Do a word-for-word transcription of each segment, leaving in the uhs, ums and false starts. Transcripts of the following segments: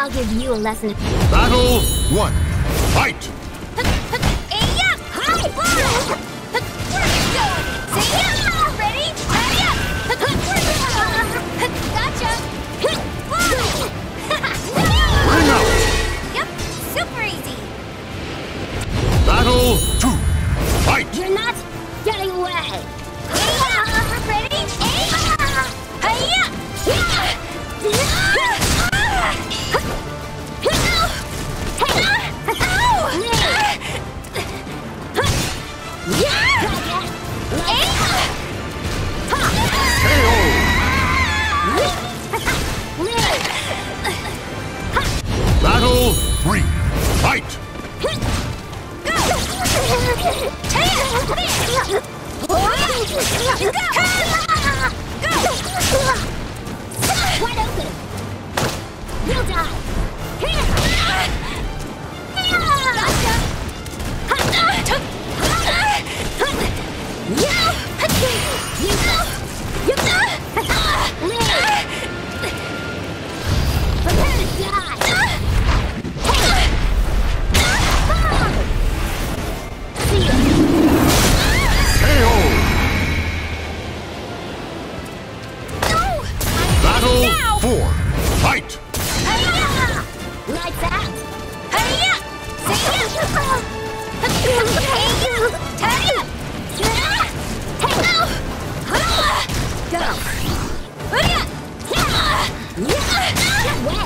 I'll give you a lesson. Battle one. Fight! Ring out! Yep, super easy. Battle two. Fight! You're not getting away. Ready? Battle three. Fight! Wide open. You'll die. Prepare to die. K O! Battle four. Fight! Lights out. Go. Get away.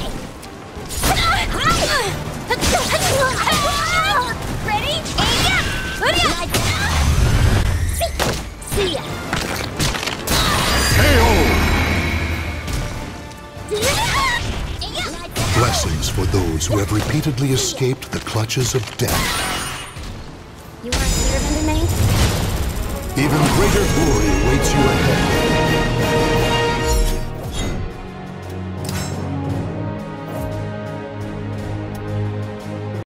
Ready? Lights out. See ya. K O! Lights out. Blessings for those who have repeatedly escaped the clutches of death. You weren't here, Vendor Maid? Even greater glory awaits you ahead.